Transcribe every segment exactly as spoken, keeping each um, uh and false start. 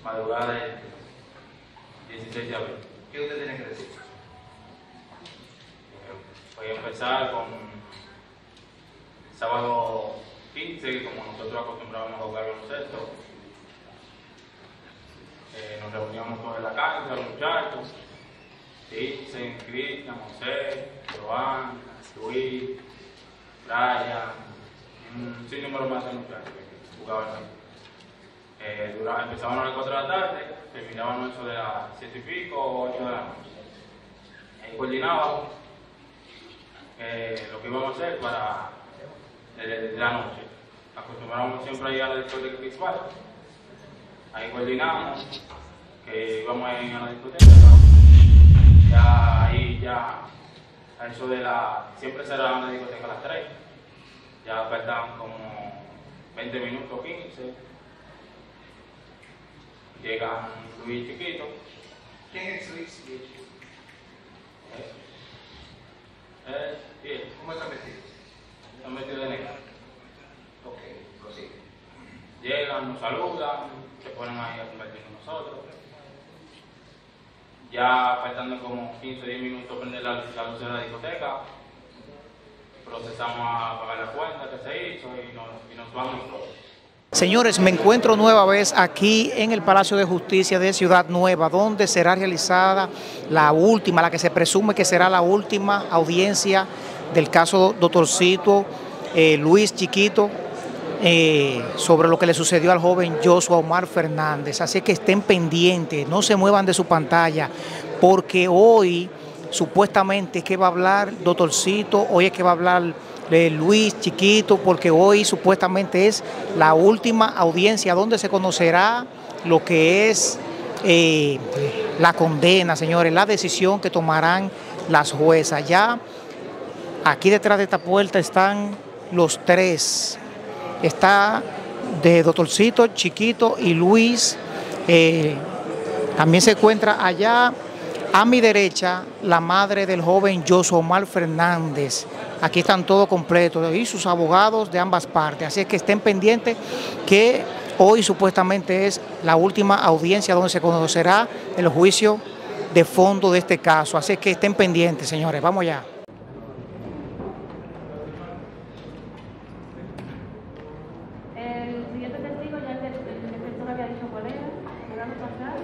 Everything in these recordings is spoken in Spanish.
madrugada del dieciséis de abril. ¿Qué usted tiene que decir? Voy a empezar con sábado quince, como nosotros acostumbrábamos a jugar baloncesto. Eh, nos reuníamos todos en la cancha, los muchachos, Dixon, Cristian, José, Joan, Luis, Brian, un sinnúmero más de muchachos que jugaban ahí. Eh, duraba, empezaban a las cuatro de la tarde, terminábamos eso de las siete y pico o ocho de la noche. Ahí coordinábamos eh, lo que íbamos a hacer para de, de la noche. Acostumbrábamos siempre a ir a la discoteca principal. Ahí coordinábamos que íbamos a ir a la discoteca. Ya ahí ya a eso de la. Siempre cerraban la discoteca a las tres. Ya faltaban como veinte minutos, quince. Llegan Luis Chiquito. ¿Quién es Luis Chiquito? Eh, eh, bien. ¿Cómo está vestido? Está metido de negro. Ok, prosigue. Llegan, nos saludan, se ponen ahí a convertir con nosotros. Ya faltando como quince o diez minutos prender la, la luz de la discoteca, procesamos a pagar la cuenta que se hizo y nos, y nos vamos todos. Señores, me encuentro nueva vez aquí en el Palacio de Justicia de Ciudad Nueva, donde será realizada la última, la que se presume que será la última audiencia del caso Doctorcito eh, Luis Chiquito, eh, sobre lo que le sucedió al joven Joshua Omar Fernández. Así que estén pendientes, no se muevan de su pantalla, porque hoy supuestamente es que va a hablar Doctorcito, hoy es que va a hablar de Luis Chiquito, porque hoy supuestamente es la última audiencia donde se conocerá lo que es eh, la condena, señores, la decisión que tomarán las juezas. Ya aquí detrás de esta puerta están los tres. Está de Doctorcito, Chiquito y Luis. Eh, también se encuentra allá a mi derecha la madre del joven Joshua Omar Fernández. Aquí están todos completos y sus abogados de ambas partes. Así es que estén pendientes que hoy supuestamente es la última audiencia donde se conocerá el juicio de fondo de este caso. Así es que estén pendientes, señores. Vamos allá. El siguiente testigo ya el defensor había dicho cuál era. ¿Podemos pasar?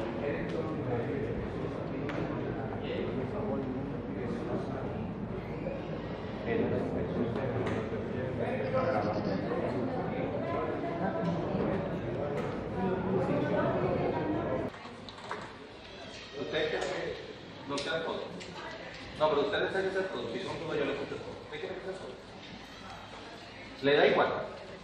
¿Usted quiere que no sea todo? No, pero ustedes tienen que hacer todo. Si son todos, yo les escucho todo. ¿Usted quiere que sea todo? ¿Le da igual?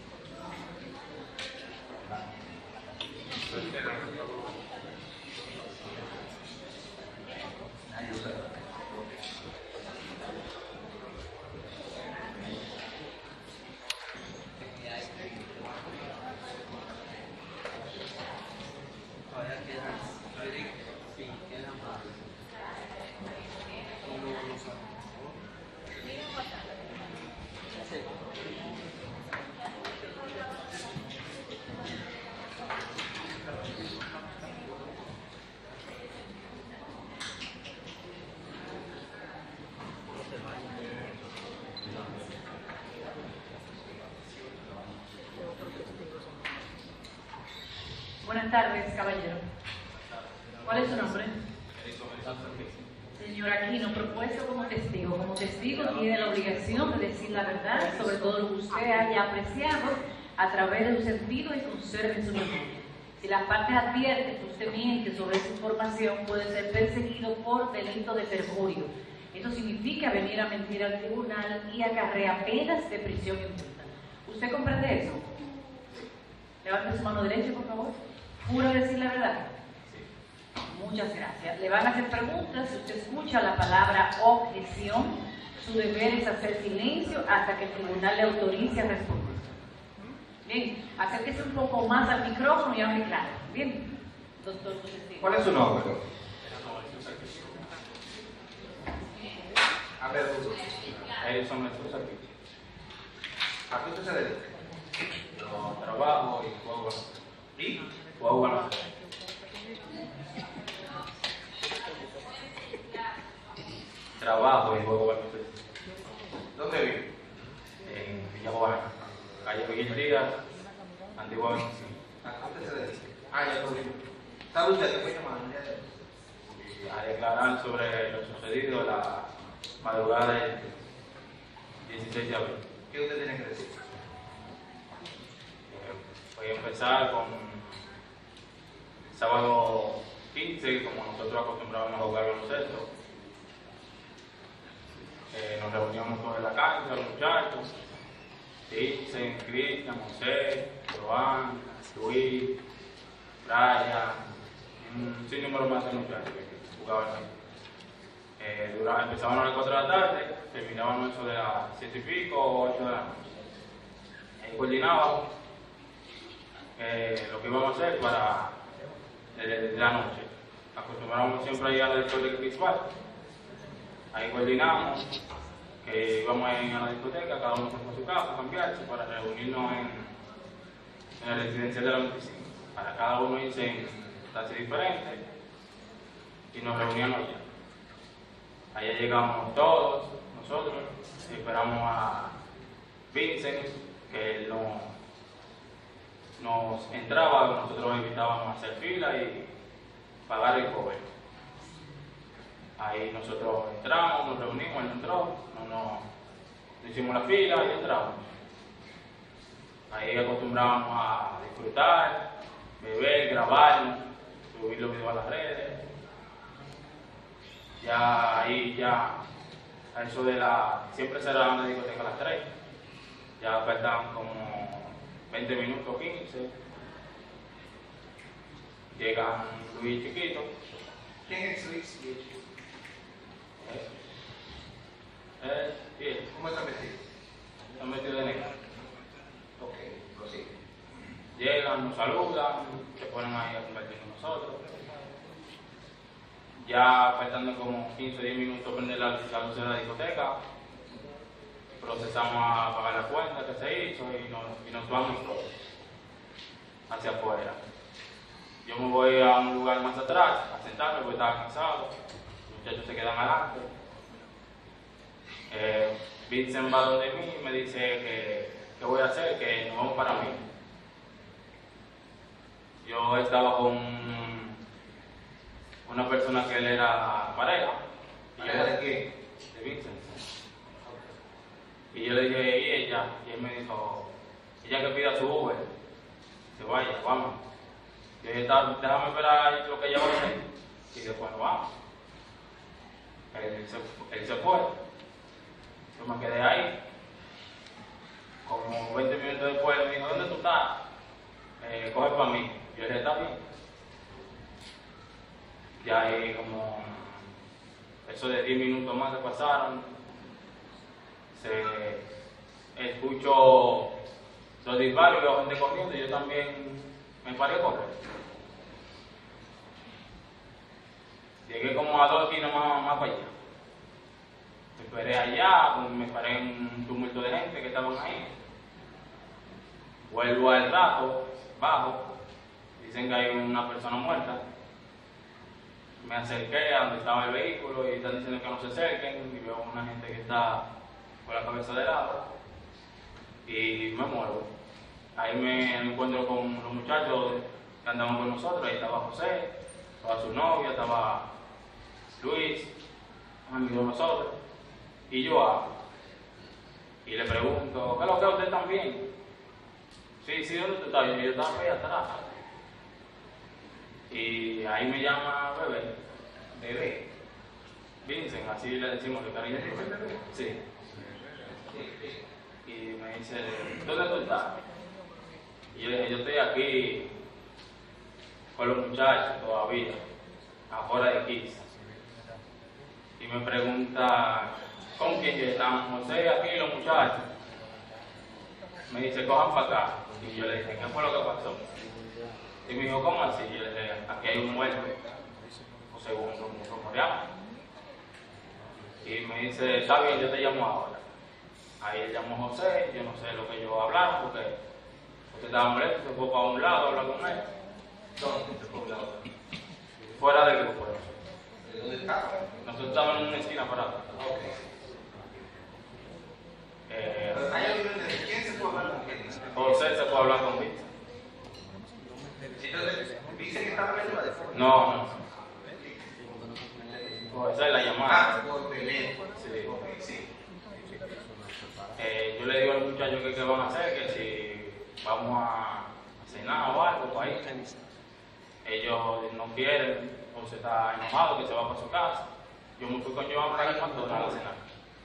Buenas tardes, caballero. ¿Cuál es su nombre? Señor Aquino, propuesto como testigo. Como testigo tiene la obligación de decir la verdad sobre todo lo que usted haya apreciado a través de un sentido y conserve su memoria. Si las partes advierten que usted miente sobre esa información, puede ser perseguido por delito de perjurio. Esto significa venir a mentir al tribunal y acarrea penas de prisión y multa. ¿Usted comprende eso? Levante su mano derecha, por favor. ¿Jura decir la verdad? Sí. Muchas gracias. Le van a hacer preguntas. Si usted escucha la palabra objeción, su deber es hacer silencio hasta que el tribunal le autorice a responder. Bien, acérquese un poco más al micrófono y hable claro. Bien, doctor. ¿Cuál es su nombre? A ver, Edison Jesús aquí. ¿a qué usted se dedica? Yo trabajo y juego baloncesto. ¿Y? Juego baloncesto. trabajo y juego baloncesto. ¿Dónde vive? En Villa Juana, calle Miguel Díaz, antiguamente sí. ¿A qué se dedica? Ah, ya lo vi. ¿Sabe usted qué fue llamado? Y a declarar sobre lo sucedido la madrugada del dieciséis de abril. ¿Qué usted tiene que decir? Eh, Voy a empezar con sábado quince, como nosotros acostumbrábamos a jugar baloncesto. Eh, nos reuníamos todos en la cancha, los muchachos, Dixon, Cristian, José, Joan, Luis, Brian, un sinnúmero más de muchachos que jugaban ahí. Eh, dura- empezaban a las cuatro de la tarde, terminaban eso de las siete y pico o ocho de la noche. Ahí coordinábamos eh, lo que íbamos a hacer para de, de la noche. Acostumbrábamos siempre a ir al discoteca principal. Ahí coordinamos que íbamos a ir a la discoteca, cada uno fue a su casa, a cambiarse para reunirnos en, en la residencia de la veinticinco. Para cada uno irse en taxis diferentes y nos reuníamos allá. Allá llegamos todos, nosotros, y esperamos a Vincent, que él no, nos entraba, nosotros invitábamos a hacer fila y pagar el cover. Ahí nosotros entramos, nos reunimos, él entró, no, no, no hicimos la fila y entramos. Ahí acostumbrábamos a disfrutar, beber, grabarnos, subir los videos a las redes. Ya ahí ya, a eso de la, siempre cerraban la discoteca a las tres. Ya faltaban como veinte minutos, quince. Llegan Luis Chiquito. ¿Quién es Luis? Eh, eh, y él, ¿Cómo está vestido? está metido de negro. Ok, prosigue. Llegan, nos saludan, se ponen ahí a conversar con nosotros. Ya faltando como quince o diez minutos prender la, la luz de la discoteca, procesamos a pagar la cuenta que se hizo y nos, y nos vamos todos hacia afuera. Yo me voy a un lugar más atrás a sentarme porque estaba cansado, los muchachos se quedan adelante. Eh, Vincent va donde mí y me dice que, que voy a hacer, que nos vamos para mí. Yo estaba con una persona que él era pareja. Y yo, ¿Pareja de qué? de Vincent. Y yo le dije, ¿y ella? Y él me dijo, ella que pida su Uber, que vaya, vamos. Y yo dije, déjame esperar lo que ella va a hacer. Y después, bueno, vamos. Él se, él se fue. Yo me quedé ahí. Como veinte minutos después me dijo, ¿dónde tú estás? Eh, coge para mí. Yo le dije, está bien. Ya ahí como eso de diez minutos más que pasaron, se escucho los disparos y la gente corriendo y yo también me paré a correr. Llegué como a dos esquinas más, más para allá. Me esperé allá, me paré en un tumulto de gente que estaban ahí. Vuelvo al rato, bajo, dicen que hay una persona muerta. Me acerqué a donde estaba el vehículo y están diciendo que no se acerquen y veo una gente que está con la cabeza de lado y me muevo. Ahí me encuentro con los muchachos que andaban con nosotros, ahí estaba José, estaba su novia, estaba Luis, un amigo de nosotros, y yo hablo. Y le pregunto, ¿qué es lo que usted también? Sí, sí, ¿dónde tú estás? Y yo estaba ahí atrás. Y ahí me llama bebé, bebé, Vincent, así le decimos de cariño. Sí. Y me dice, ¿dónde tú estás? Y yo le dije, yo estoy aquí con los muchachos todavía, afuera de Kiss. Y me pregunta, ¿con quién están? José, aquí y los muchachos. Me dice, cojan para acá. Y yo le dije, ¿qué fue lo que pasó? Y me dijo, ¿cómo así? Y yo le dije, aquí hay un muerto, o según rumoreamos. Y me dice, está bien, yo te llamo ahora. Ahí él llamó a José, yo no sé lo que ellos hablaron, porque José estaba molesto, se fue para un lado a hablar con él. ¿Dónde se fue un lado? Fuera del grupo. ¿De dónde estaban? Nosotros estábamos en una esquina parada. Ok. Eh, Pero hay algo de quién se puede hablar con quién. José se puede hablar con Víctor. Entonces, dicen que estaban en la de forma. No, no. Esa es la llamada. Ah, por teléfono. Sí. Ok, sí. Eh, yo le digo al muchacho que qué van a hacer, que si vamos a cenar o algo para ir. Ellos no quieren, o se está enojado que se va para su casa. Yo me fui con Joan para el McDonald's a cenar.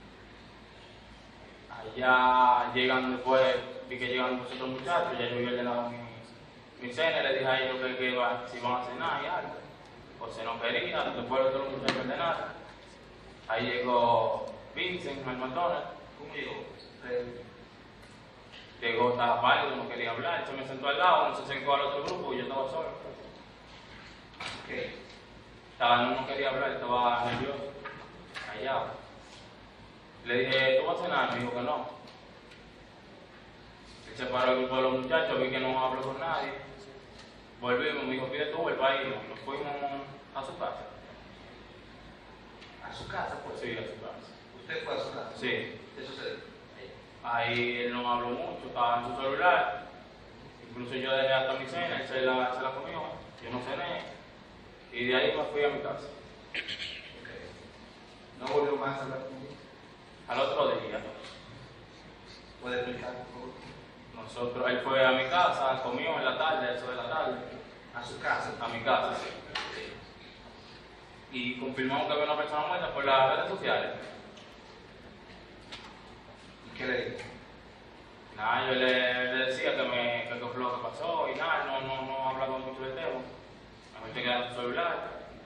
Allá llegan después, vi que llegan los otros muchachos, ya yo había llenado mi, mi cena y le dije a ellos que, que iba, si iban a cenar y algo. O se no quería, después los otros muchachos ordenaron. Ahí llegó Vincent al McDonald's. ¿Cómo llegó? Eh, Llegó, estaba pálido, no quería hablar, se me sentó al lado, no se acercó al otro grupo y yo estaba solo. ¿Qué? Estaba, no, no quería hablar, estaba nervioso, callado. Le dije, ¿tú vas a cenar? Me dijo que no. Él se paró el grupo de los muchachos, vi que no habló con nadie. Volvimos, me dijo, pide tú el país, nos fuimos a su casa. ¿A su casa? Pues Sí, a su casa. ¿Usted fue a su casa? Sí. ¿Qué sucedió? Ahí él no habló mucho, estaba en su celular. Incluso yo dejé hasta mi cena, él se la, se la comió, yo no cené. Y de ahí me fui a mi casa. Okay. ¿No volvió más a hablar conmigo? Al otro día, ¿Puede explicar, por favor? nosotros, él fue a mi casa, comió en la tarde, eso de la tarde, A su casa. a mi casa. Y confirmamos que había una persona muerta por las redes sociales. ¿Y qué le dijo? Nada, yo le, le decía que me que, que fue lo que pasó y nada, no, no, no hablaba mucho del tema. Me metí quedando en su celular.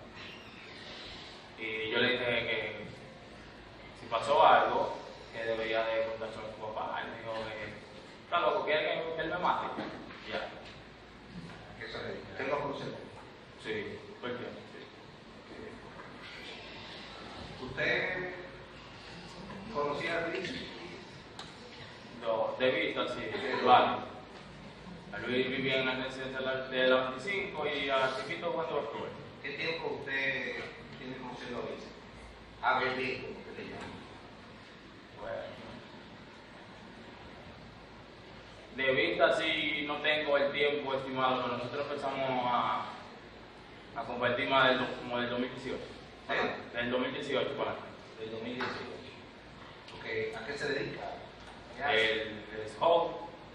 Y yo le dije que si pasó algo, que debería de contárselo a su papá. Él me dijo que está loco, quiere que, que él me mate. Ya. ¿Qué se le dijo? ¿Usted lo conoce? Sí, ¿por qué? ¿Usted conocía a Luis? No, de vista, sí, vale. A Luis vivía en la residencia de la, de la veinticinco y a Chiquito cuando estuve. ¿Qué tiempo usted tiene conociendo a Luis? A Bebé, como que le llaman. Bueno. De vista sí no tengo el tiempo estimado, pero nosotros empezamos a, a compartir más del, do- como del dos mil dieciocho. ¿Eh? Del dos mil dieciocho, para acá. Del dos mil dieciocho. Okay. ¿A qué se dedica? ¿Qué hace? Él es joven,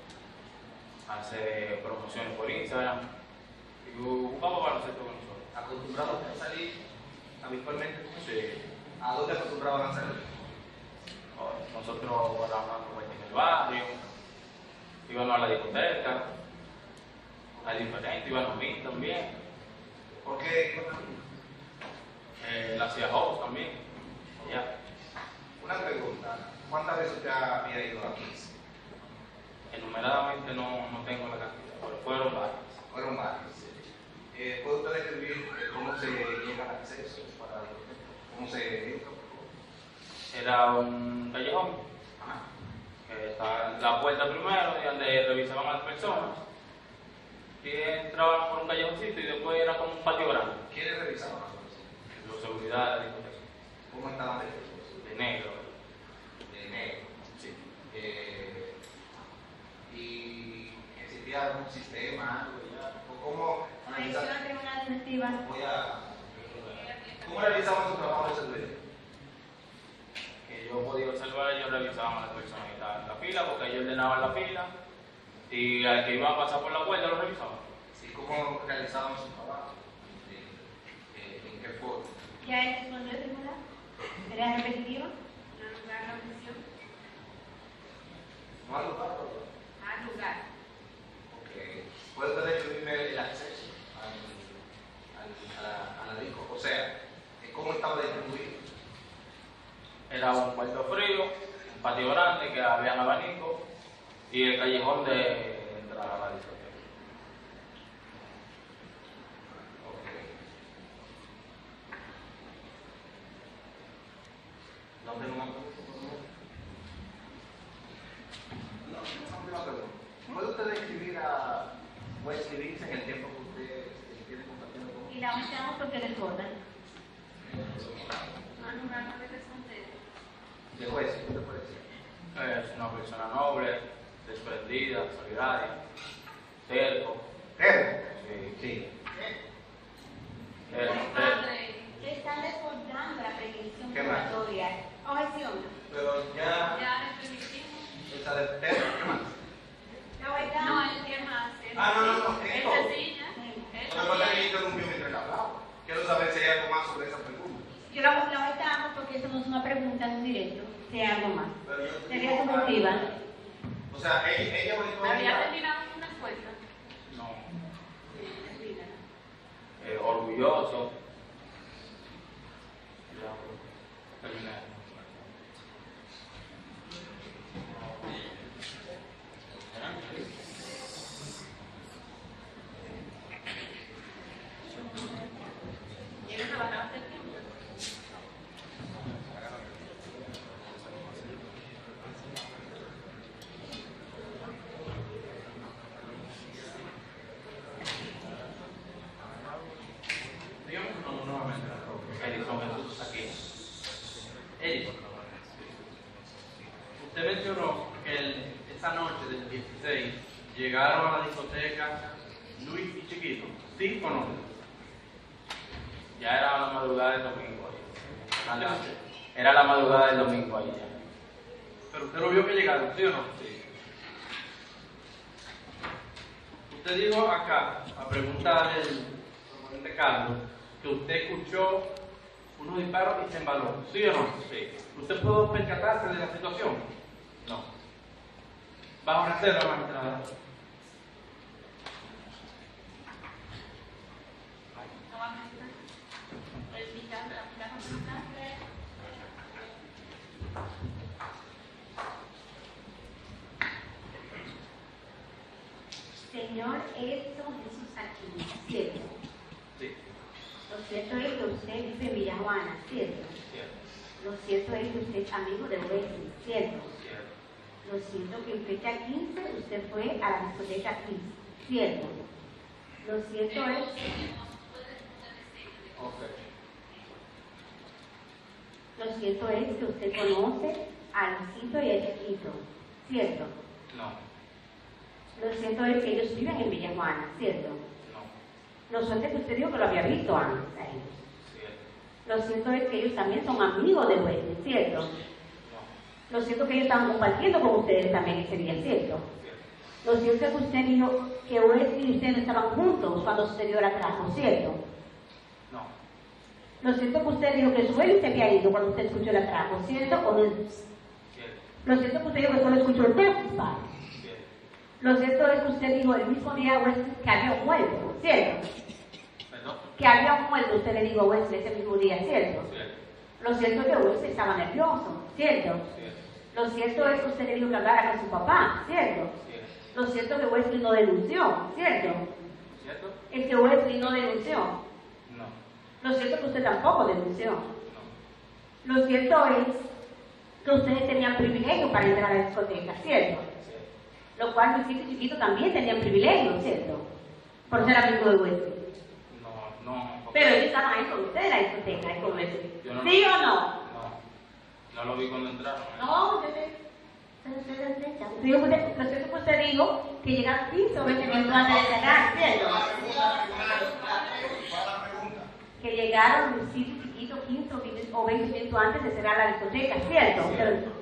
hace promociones por Instagram y jugamos baloncesto con nosotros. ¿Acostumbrado a salir habitualmente? Sí. ¿A dónde acostumbraban a salir? Nosotros guardábamos en el barrio, íbamos a la discoteca, a diferentes, íbamos a mí también. ¿Por qué? Eh, la hacía host también. Ya. Una pregunta. ¿Cuántas veces usted había ido a Kiss? Enumeradamente no, no tengo la cantidad, pero fueron varias. Fueron varias. Eh, ¿Puede usted describir eh, cómo se llega al acceso? Para, ¿Cómo se entra? Era un callejón, Ajá. que estaba en la puerta primero, y donde revisaban a las personas, y entraban por un callejoncito y después era como un patio grande. ¿Quiénes revisaban las cosas? Los seguridad de la discoteca, ¿Cómo estaban vestidos? de negro. De negro. Sí. Eh, ¿Y existía algún sistema, algo ya? ¿O cómo analizaban? Atención, tribunal administrativa. Voy a... ¿Cómo realizaban su trabajo de seguridad? Que yo podía observar, ellos revisaban a las personas que estaban en la fila, porque ellos ordenaban la fila, y al que iba a pasar por la puerta lo revisaban. Sí, ¿cómo realizaban su trabajo? Eh, eh, ¿En qué forma? ¿Ya él respondió el tribunal? ¿Sería repetitiva? No lugar, no prisión. ¿No al lugar? A lugar. Ok. ¿Puede usted describirme el acceso al, al, a, la, a la disco? O sea, ¿cómo estaba distribuido? Era un cuarto frío, un patio grande que había un abanico y el callejón de entrada a la discoteca. Ok. ¿No tengo más preguntas? No, no tengo más preguntas. ¿Puede usted describir a, puede escribirse en el tiempo que usted eh, tiene compartiendo con Y la usamos porque desbordan. Mal lugar no debe esconder. De juez, ¿qué te puede decir? Es una persona noble, desprendida, solidaria, terco. ¿Terco? Sí. Sí. Terco, terco. Le están desbordando la prescripción ¿Qué más? probatoria. Objeción. Pero ya... Ya le permitimos. Esa de terco, ¿qué más? La verdad. No, el que más. Ah, no, no, no, es todo. Esta silla. No me pasa que yo interrumpió mientras le hablaba. Quiero saber si hay algo más sobre esa pregunta. Yo la la vetamos porque eso no es una pregunta, es un directo. Si hay algo más. Pero yo- Sería subjetiva. O sea, ella, ella va a Había terminado una fuerza. No. Eh, orgulloso. Ya, terminé. ¿Quieres trabajar hasta el tiempo? Dígame su nombre nuevamente. Edison Jesús aquí. Edison. Usted mencionó que el- esa noche del dieciséis llegaron a la discoteca Luis y Chiquito. ¿Sí o no? Ya era la madrugada del domingo. ahí. Era la- Era la madrugada del domingo ahí ya. Pero usted lo vio que llegaron, ¿sí o no? Sí. Usted dijo acá, a pregunta del proponente Carlos, que usted escuchó unos disparos y se embaló, ¿sí o no? Sí. ¿Usted pudo percatarse de la situación? No. Bajo reserva, magistrada. No vamos a estar. El fiscal, la fiscal contestar. Señor Edson Jesús Aquino, ¿cierto? Sí. Lo cierto es que usted vive en Villajuana, ¿cierto? Cierto. Lo cierto es que usted es amigo de Wesley, ¿cierto? Cierto. Lo cierto que en fecha quince usted fue a la discoteca quince, ¿cierto? Lo cierto es... Ok. Lo cierto es que usted conoce a Luisito y a Chiquito, ¿cierto? No. Lo cierto es que ellos viven en Villajuana, ¿cierto? No. Lo cierto es que usted dijo que lo había visto antes a ellos. Cierto. Lo cierto es que ellos también son amigos de Wesley, ¿cierto? No. Lo cierto es que ellos estaban compartiendo con ustedes también ese día, ¿cierto? Cierto. Lo cierto es que usted dijo que Wesley y ustedes estaban juntos cuando sucedió el atraco, ¿cierto? No. Lo cierto es que usted dijo que Wesley se había ido cuando usted escuchó el atraco, ¿cierto? O no? Cierto. Lo cierto es que usted dijo que solo escuchó el testify. Cierto. Lo cierto es que usted dijo el mismo día a Wesley que había muerto, ¿cierto? Perdón. Que había muerto, usted le dijo a Wesley ese mismo día, ¿cierto? Cierto. Lo cierto es que Wesley estaba nervioso, ¿cierto? Cierto. Lo cierto es que usted le dijo que hablara con su papá, ¿cierto? Cierto. Lo cierto es que Wesley no denunció, ¿cierto? ¿Cierto? Es que Wesley no denunció. No. Lo cierto es que usted tampoco denunció. No. Lo cierto es que ustedes tenían privilegio para entrar a la discoteca, ¿cierto? Cierto. Lo cual Luisito y Chiquito también tenían privilegio, ¿cierto? Por ser amigo de Wesley. No, no. Pero ellos estaban ahí con ustedes en la discoteca, ahí con Wesley. Yo no- ¿Sí o no? No. No lo vi cuando entraron. ¿eh? No, yo te... Usted lo cierto es que usted dijo que llegaron quince o veinte minutos antes de cerrar, ¿cierto? Que llegaron Luisito y Chiquito quince o veinte minutos antes de cerrar la discoteca, ¿cierto? Usted lo dijo.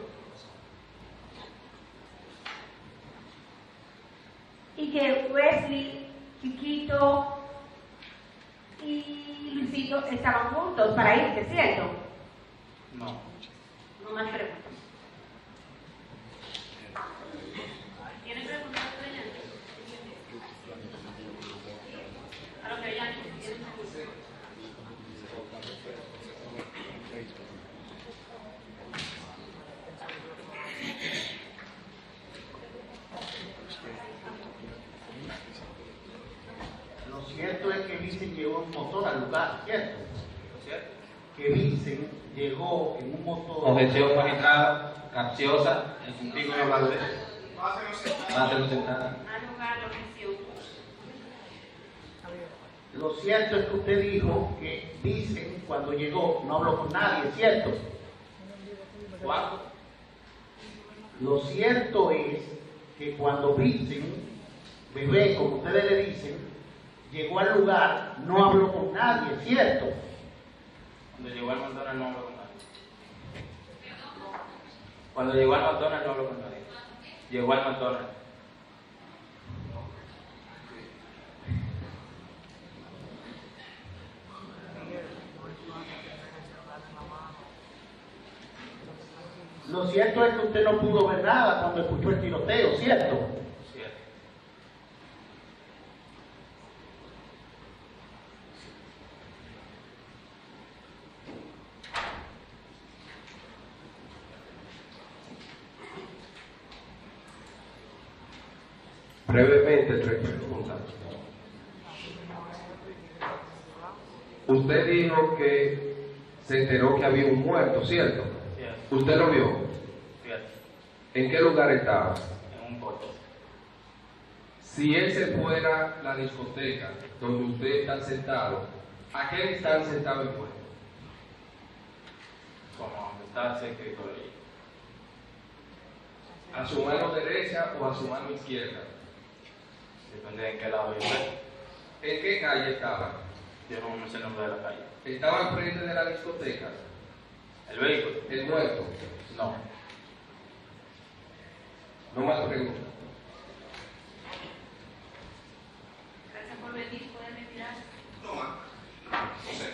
Y que Wesley, Chiquito y Luisito estaban juntos para irse, ¿cierto? No. No más preguntas. ¿Tienen preguntas, estudiantes? A los que ya tienen. Lo cierto es que Vincent llegó en motor al lugar, ¿cierto? ¿Cierto? Que Vincent llegó en un motor. Objeción magistrada, capciosa, el sentido de hablar de eso. Páselo sentada. A lugar, la objeción. Lo cierto es que usted dijo que dicen cuando llegó, no habló con nadie, ¿cierto? ¿Cuándo? Lo cierto es que cuando dicen, bebé, como ustedes le dicen, llegó al lugar, no habló con nadie, ¿cierto? Cuando llegó al McDonald's no habló con nadie. Cuando llegó al McDonald's no habló con nadie. Llegó al McDonald's. Lo cierto es que usted no pudo ver nada cuando escuchó el tiroteo, ¿cierto? Cierto. Brevemente, tres preguntas. Usted dijo que se enteró que había un muerto, ¿cierto? Cierto. ¿Usted lo vio? Cierto. ¿En qué lugar estaba? En un coche. Si ese fuera la discoteca donde usted está sentado, ¿a qué distancia estaba el muerto? Como está escrito ahí. ¿A su mano derecha o a su mano izquierda? Depende de en qué lado yo esté. ¿En qué calle estaba? Yo no me sé el nombre de la calle. ¿Estaba al frente de la discoteca? ¿El vehículo? ¿El muerto? No. No más preguntas. Gracias por venir, pueden retirar. No más. No sé.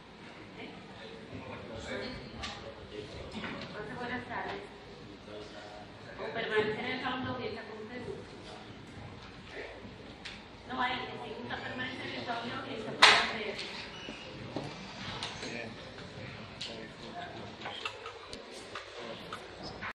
No sé. Entonces, buenas tardes. O permanecer en el salón de audiencia como usted gusta. No hay que si gusta permanecer en el salón de audiencia.